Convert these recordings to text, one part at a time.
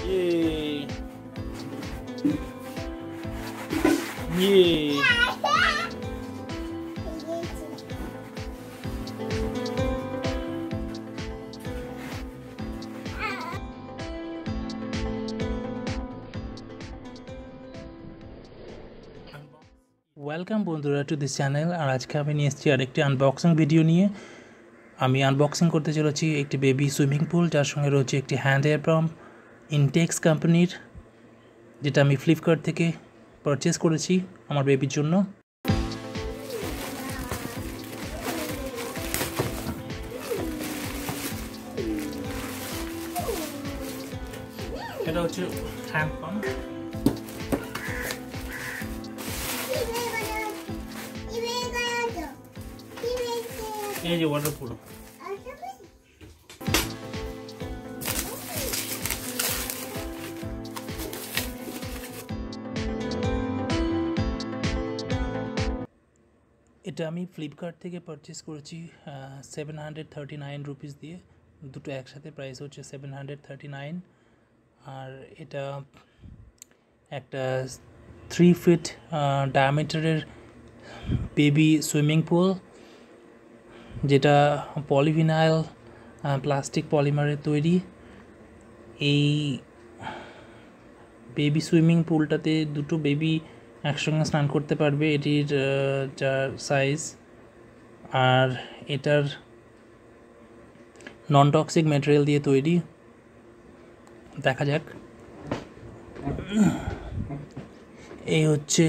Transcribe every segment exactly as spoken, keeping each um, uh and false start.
Yay! Yay! Welcome বন্ধুরা to this channel. আর আজকে আমি নিয়ে এসেছি আরেকটি আনবক্সিং ভিডিও নিয়ে। আমি আনবক্সিং করতে চলেছি একটি বেবি সুইমিং পুল, যার সঙ্গে রয়েছে একটি হ্যান্ড এয়ার পাম্প ইনটেক্স কোম্পানির, যেটা আমি ফ্লিপকার্ট থেকে পারচেস করেছি আমার বেবির জন্য। এটা হচ্ছে হ্যান্ড পাম্প। এই যে ওয়াটার পুরো এটা আমি ফ্লিপকার্ট থেকে পারচেস করেছি seven hundred thirty nine rupees দিয়ে। দুটো একসাথে প্রাইস হচ্ছে সেভেন হান্ড্রেড থার্টি নাইন। আর এটা একটা থ্রি ফিট ডায়ামিটারের বেবি সুইমিং পুল, যেটা পলিভিনাইল প্লাস্টিক পলিমারের তৈরি। এই বেবি সুইমিং পুলটাতে দুটো বেবি একসঙ্গে স্নান করতে পারবে, এটির যা সাইজ। আর এটার নন টক্সিক ম্যাটেরিয়াল দিয়ে তৈরি। দেখা যাক। এই হচ্ছে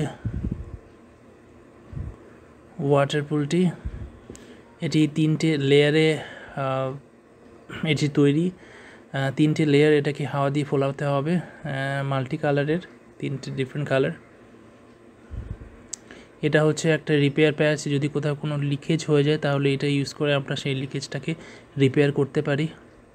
ওয়াটার পুলটি। এটি তিনটে লেয়ারে এটি তৈরি। তিনটে লেয়ার এটাকে হাওয়া দিয়ে ফোলাতে হবে, মাল্টি কালারের, তিনটে ডিফারেন্ট কালার। এটা হচ্ছে একটা রিপেয়ার প্যাচ। যদি কোথাও কোনো লিকেজ হয়ে যায় তাহলে এটা ইউজ করে আমরা সেই লিকেজটাকে রিপেয়ার করতে পারি।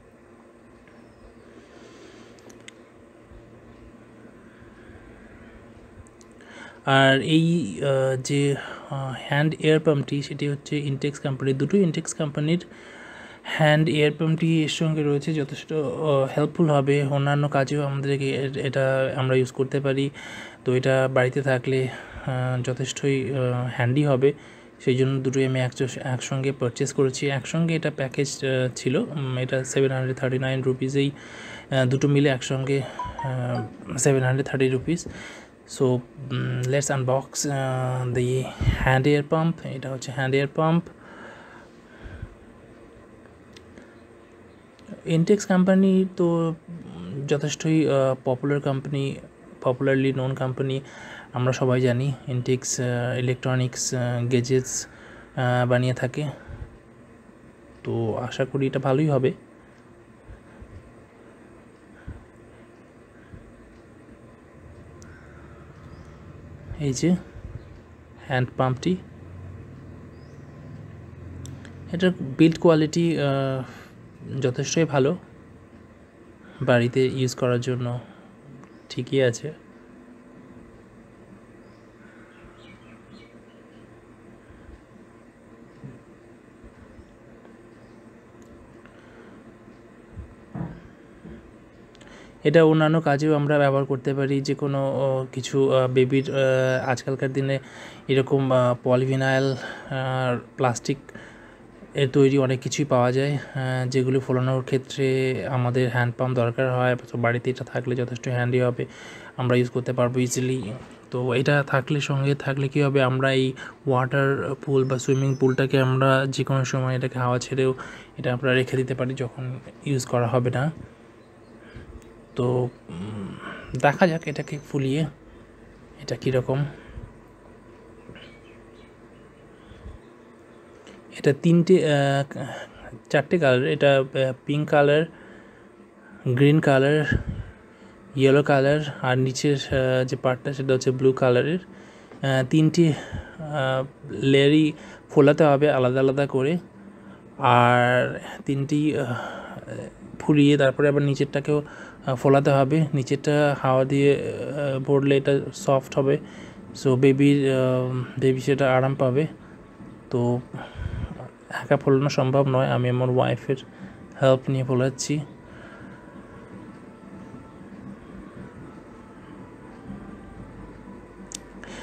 আর এই যে হ্যান্ড এয়ার পাম্পটি, সেটি হচ্ছে ইনটেক্স কোম্পানির। দুটো ইনটেক্স কোম্পানির হ্যান্ড এয়ার পাম্পটি এর সঙ্গে রয়েছে, যথেষ্ট হেল্পফুল হবে। অন্যান্য কাজেও আমাদেরকে এটা আমরা ইউজ করতে পারি। তো এটা বাড়িতে থাকলে যথেষ্টই হ্যান্ডি হবে। সেই জন্য দুটোই আমি একসঙ্গে পারচেস করেছি। একসঙ্গে এটা প্যাকেজ ছিল। এটা সেভেন হান্ড্রেড থার্টি নাইন রুপিসেই দুটো মিলে একসঙ্গে seven hundred thirty rupees. So let's unbox the hand air pump. এটা হচ্ছে hand air pump. Intex company তো যথেষ্টই popular company, popularly known company, আমরা সবাই জানি। ইনটেক্স ইলেকট্রনিক্স গেজেটস বানিয়ে থাকে, তো আশা করি এটা ভালোই হবে। এই যে হ্যান্ড পাম্পটি, এটার বিল্ড কোয়ালিটি যথেষ্টই ভালো, বাড়িতে ইউজ করার জন্য ঠিকই আছে। এটা অন্যান্য কাজেও আমরা ব্যবহার করতে পারি। যে কোনো কিছু বেবির, আজকালকার দিনে এরকম পলিভিনাইল প্লাস্টিক এর তৈরি অনেক কিছুই পাওয়া যায়, যেগুলো ফোলানোর ক্ষেত্রে আমাদের হ্যান্ড পাম্প দরকার হয়। তো বাড়িতে এটা থাকলে যথেষ্ট হ্যান্ডি হবে, আমরা ইউজ করতে পারবো ইজিলি। তো এটা থাকলে, সঙ্গে থাকলে কী হবে, আমরা এই ওয়াটার পুল বা সুইমিং পুলটাকে আমরা যে কোনো সময় এটাকে হাওয়া ছেড়েও এটা আমরা রেখে দিতে পারি যখন ইউজ করা হবে না। তো দেখা যাক এটাকে ফুলিয়ে এটা কীরকম। এটা তিনটে চারটে কালার। এটা pink colour, green colour, yellow colour, আর নিচের যে পার্টটা সেটা হচ্ছে ব্লু কালারের। তিনটি লেয়ারই ফোলাতে হবে আলাদা আলাদা করে। আর তিনটি ফুলিয়ে তারপরে আবার নিচেরটাকেও ফোলাতে হবে। নিচেরটা হাওয়া দিয়ে ভরলে এটা সফট হবে, সো বেবির বেবি সেটা আরাম পাবে। তো একা ফোলানো সম্ভব নয়, আমি আমার ওয়াইফের হেল্প নিয়ে ফোলাচ্ছি।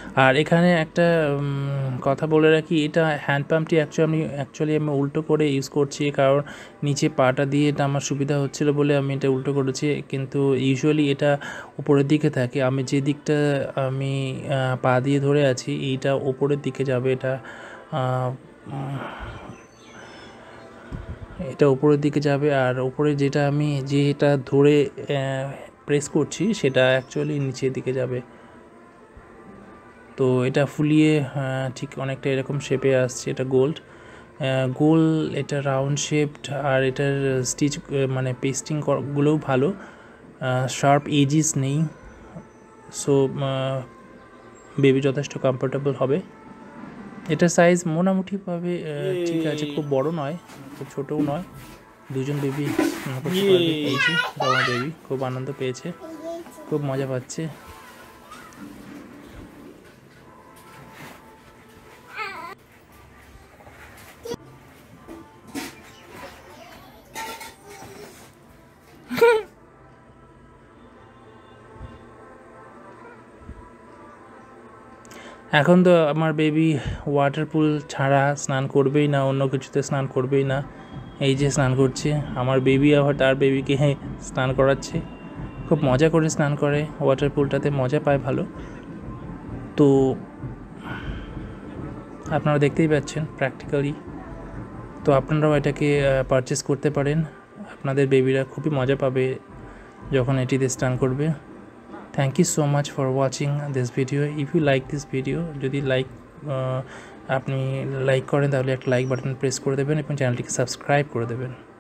আর এখানে একটা কথা বলে রাখি, এটা হ্যান্ড পাম্পটি অ্যাকচুয়ালি আমি অ্যাকচুয়ালি আমি উল্টো করে ইউজ করছি, কারণ নিচে পাটা দিয়ে এটা আমার সুবিধা হচ্ছিলো বলে আমি এটা উল্টো করেছি। কিন্তু ইউজুয়ালি এটা উপরের দিকে থাকে, আমি যে দিকটা আমি পা দিয়ে ধরে আছি এইটা উপরের দিকে যাবে, এটা এটা উপরের দিকে যাবে। আর উপরে যেটা আমি যেটা ধরে প্রেস করছি সেটা অ্যাকচুয়ালি নিচের দিকে যাবে। তো এটা ফুলিয়ে ঠিক অনেকটা এরকম শেপে আসছে, এটা গোল্ড গোল, এটা রাউন্ড শেপড, আর এটার স্টিচ মানে পেস্টিং গুলোও ভালো, শার্প এজিস নেই। সো বেবি যথেষ্ট কমফোর্টেবল হবে। এটার সাইজ মোটামুটিভাবে ঠিক আছে, খুব বড় নয় খুব ছোটও নয়, দুজন বেবি করতে পারবে। এই যে আমার বেবি খুব আনন্দ পেয়েছে, খুব মজা পাচ্ছে। এখন তো আমার বেবি ওয়াটার পুল ছাড়া স্নান করবেই না, অন্য কিছুতে স্নান করবেই না। এই যে স্নান করছে আমার বেবি, আবার তার বেবিকে স্নান করাচ্ছে, খুব মজা করে স্নান করে, ওয়াটার পুলটাতে মজা পায় ভালো। তো আপনারা দেখতেই পাচ্ছেন প্র্যাকটিক্যালি। তো আপনারাও এটাকে পারচেস করতে পারেন, আপনাদের বেবিরা খুবই মজা পাবে যখন এটিতে স্নান করবে। Thank you so much for watching this video. If you like this video, যদি লাইক আপনি লাইক করেন তাহলে একটা লাইক বাটন প্রেস করে দেবেন এবং চ্যানেলটিকে সাবস্ক্রাইব করে দেবেন।